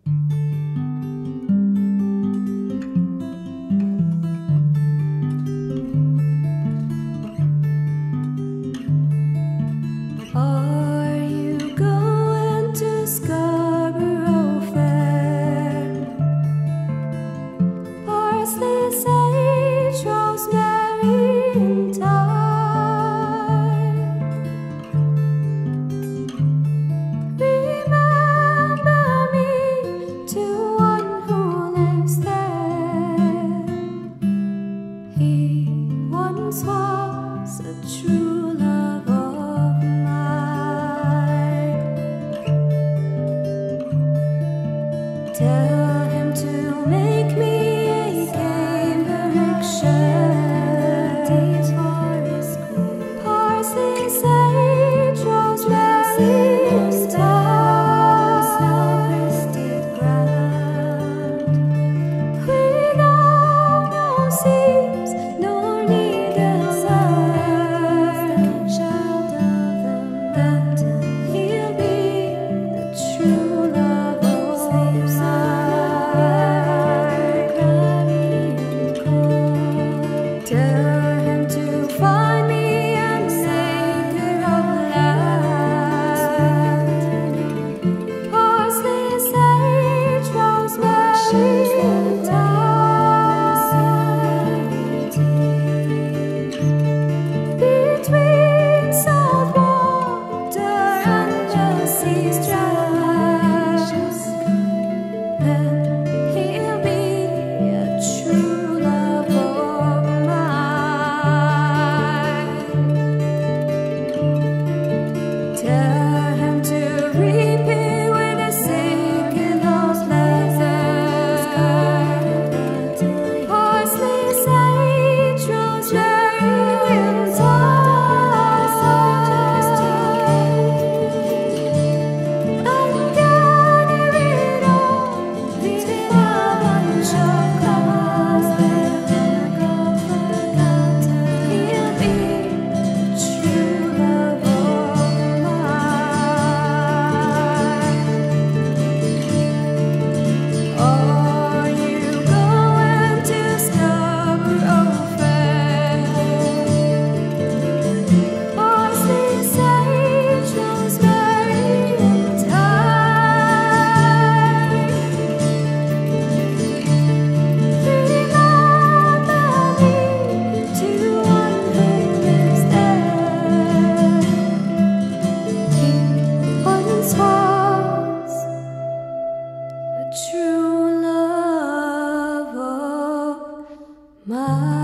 Are you going to Scarborough Fair? Parsley, sage, rosemary, and thyme. Remember me to one who lives there. He once was a true love of mine. Tell him to make me a cambric shirt. Parsley, sage, rosemary, and thyme. Snow-crested ground. Without no seams nor needles, child of the mountain, he'll be the true love of mine. Tell him to find me an acre of land. Parsley, sage, rosemary, and thyme. Between salt water and the sea strands, and he'll be a true love of mine. Tell him to reap it with a sickle of leather. Parsley, sage, rosemary, and thyme. And gather it all within a bunch of clouds. He'll be the true love of mine. Are you going to Scarborough Fair? Parsley, sage, rosemary, and thyme. Remember me to one who lives there. He once was a true love of mine.